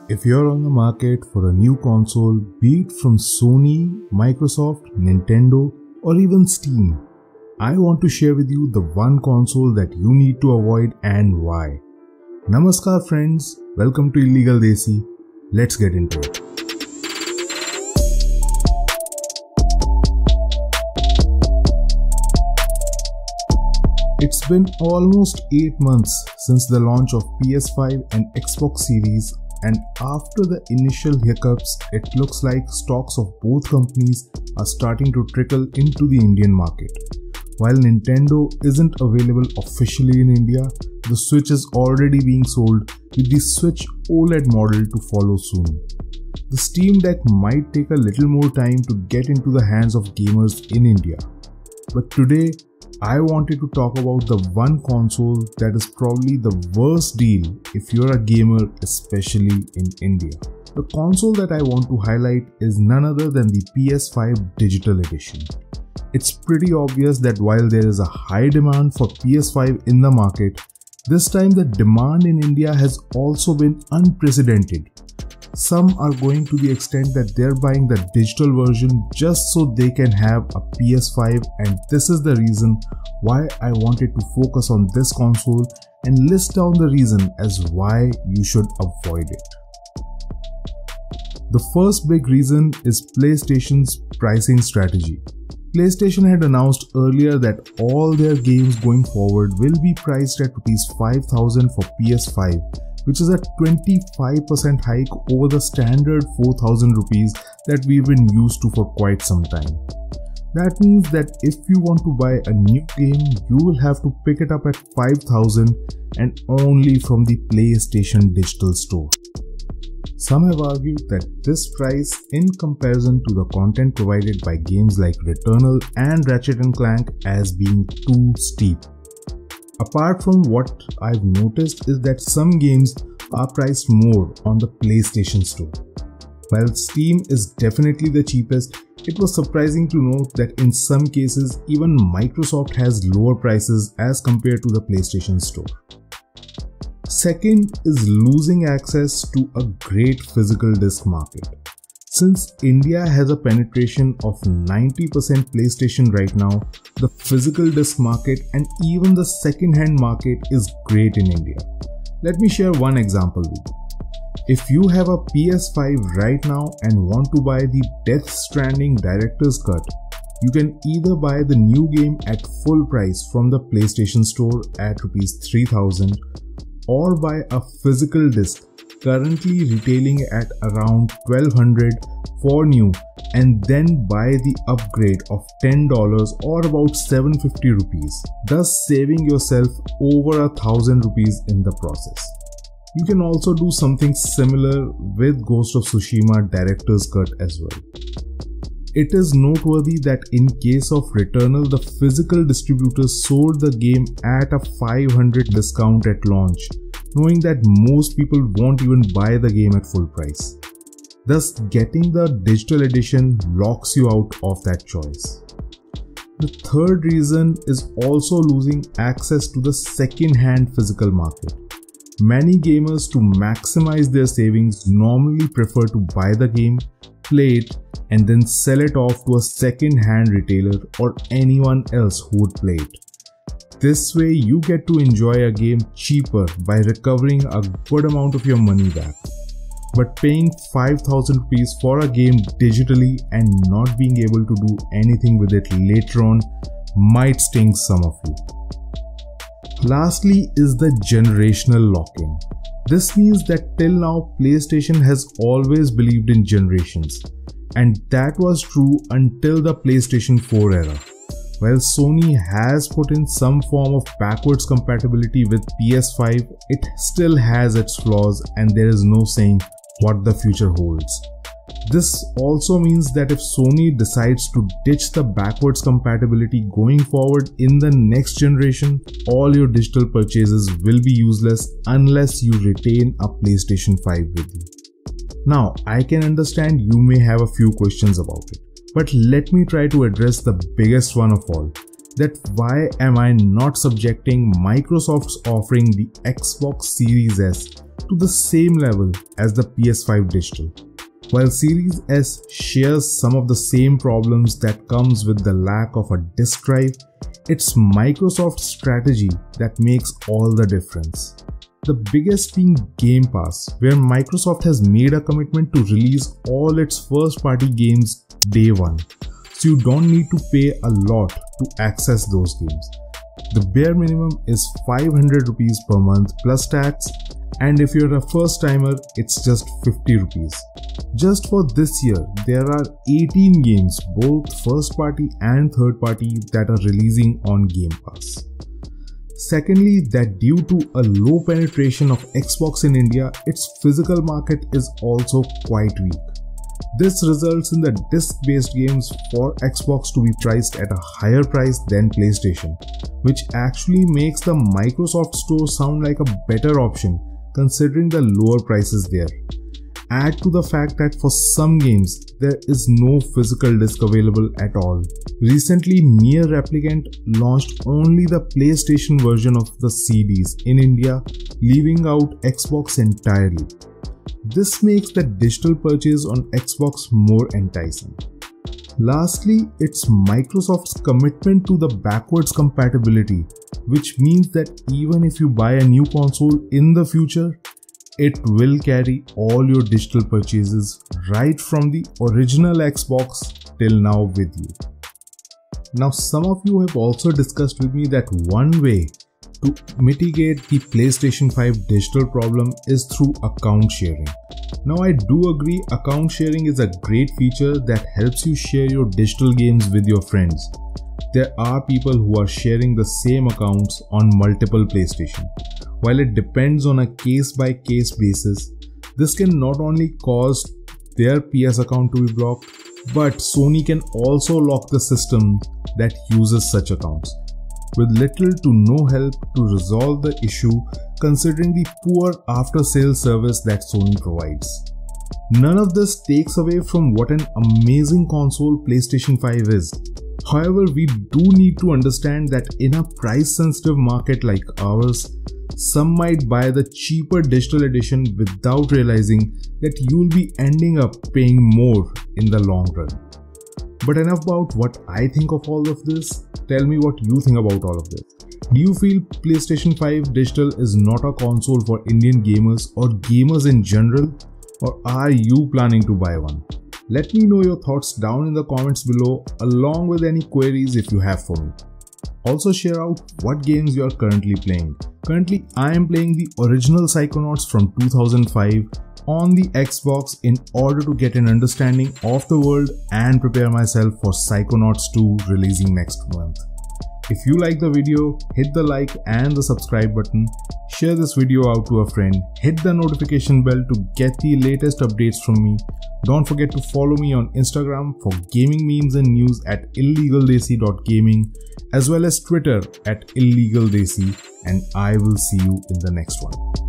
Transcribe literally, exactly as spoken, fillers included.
If you're on the market for a new console, be it from Sony, Microsoft, Nintendo, or even Steam, I want to share with you the one console that you need to avoid and why. Namaskar friends, welcome to Illegal Desi. Let's get into it. It's been almost eight months since the launch of P S five and Xbox Series, and after the initial hiccups, it looks like stocks of both companies are starting to trickle into the Indian market. While Nintendo isn't available officially in India, the Switch is already being sold, with the Switch OLED model to follow soon. The Steam Deck might take a little more time to get into the hands of gamers in India. But today, I wanted to talk about the one console that is probably the worst deal if you're a gamer, especially in India. The console that I want to highlight is none other than the P S five Digital Edition. It's pretty obvious that while there is a high demand for P S five in the market, this time the demand in India has also been unprecedented. Some are going to the extent that they're buying the digital version just so they can have a P S five, and this is the reason why I wanted to focus on this console and list down the reason as why you should avoid it. The first big reason is PlayStation's pricing strategy. PlayStation had announced earlier that all their games going forward will be priced at rupees five thousand for P S five, which is a twenty-five percent hike over the standard four thousand rupees that we've been used to for quite some time. That means that if you want to buy a new game, you will have to pick it up at five thousand and only from the PlayStation Digital Store. Some have argued that this price, in comparison to the content provided by games like Returnal and Ratchet and Clank, as being too steep. Apart from what I've noticed is that some games are priced more on the PlayStation Store. While Steam is definitely the cheapest, it was surprising to note that in some cases even Microsoft has lower prices as compared to the PlayStation Store. Second is losing access to a great physical disc market. Since India has a penetration of ninety percent PlayStation right now, the physical disc market and even the second-hand market is great in India. Let me share one example with you. If you have a P S five right now and want to buy the Death Stranding Director's Cut, you can either buy the new game at full price from the PlayStation Store at rupees three thousand or buy a physical disc currently retailing at around twelve hundred for new, and then buy the upgrade of ten dollars or about seven hundred fifty rupees, thus saving yourself over a thousand rupees in the process. You can also do something similar with Ghost of Tsushima Director's Cut as well. It is noteworthy that in case of Returnal, the physical distributors sold the game at a five hundred discount at launch, knowing that most people won't even buy the game at full price. Thus, getting the digital edition locks you out of that choice. The third reason is also losing access to the second-hand physical market. Many gamers, to maximize their savings, normally prefer to buy the game, play it, and then sell it off to a second-hand retailer or anyone else who would play it. This way, you get to enjoy a game cheaper by recovering a good amount of your money back. But paying five thousand rupees for a game digitally and not being able to do anything with it later on might sting some of you. Lastly is the generational lock-in. This means that till now PlayStation has always believed in generations, and that was true until the PlayStation four era. While Sony has put in some form of backwards compatibility with P S five, it still has its flaws and there is no saying what the future holds. This also means that if Sony decides to ditch the backwards compatibility going forward in the next generation, all your digital purchases will be useless unless you retain a PlayStation five with you. Now, I can understand you may have a few questions about it, but let me try to address the biggest one of all. that why am I not subjecting Microsoft's offering the Xbox Series S to the same level as the P S five digital. While Series S shares some of the same problems that comes with the lack of a disk drive, it's Microsoft's strategy that makes all the difference. The biggest being Game Pass, where Microsoft has made a commitment to release all its first-party games day one, so you don't need to pay a lot to access those games. The bare minimum is five hundred rupees per month plus tax, and if you're a first timer, it's just fifty rupees. Just for this year, there are eighteen games, both first party and third party, that are releasing on Game Pass. Secondly, that due to a low penetration of Xbox in India, its physical market is also quite weak. This results in the disc-based games for Xbox to be priced at a higher price than PlayStation, which actually makes the Microsoft Store sound like a better option considering the lower prices there. Add to the fact that for some games, there is no physical disc available at all. Recently, Nier Replicant launched only the PlayStation version of the C Ds in India, leaving out Xbox entirely. This makes the digital purchase on Xbox more enticing. Lastly, it's Microsoft's commitment to the backwards compatibility, which means that even if you buy a new console in the future, it will carry all your digital purchases right from the original Xbox till now with you. Now, some of you have also discussed with me that one way to mitigate the PlayStation five digital problem is through account sharing. Now, I do agree account sharing is a great feature that helps you share your digital games with your friends. There are people who are sharing the same accounts on multiple PlayStation. While it depends on a case-by-case basis, this can not only cause their P S account to be blocked, but Sony can also lock the system that uses such accounts, with little to no help to resolve the issue considering the poor after-sales service that Sony provides. None of this takes away from what an amazing console PlayStation five is. However, we do need to understand that in a price-sensitive market like ours, some might buy the cheaper digital edition without realizing that you'll be ending up paying more in the long run. But enough about what I think of all of this. Tell me what you think about all of this. Do you feel PlayStation five digital is not a console for Indian gamers or gamers in general? Or are you planning to buy one? Let me know your thoughts down in the comments below, along with any queries if you have for me. Also share out what games you are currently playing. Currently, I am playing the original Psychonauts from two thousand five on the Xbox in order to get an understanding of the world and prepare myself for Psychonauts two releasing next month. If you like the video, hit the like and the subscribe button, share this video out to a friend, hit the notification bell to get the latest updates from me. Don't forget to follow me on Instagram for gaming memes and news at illegaldesi dot gaming, as well as Twitter at illegaldesi, and I will see you in the next one.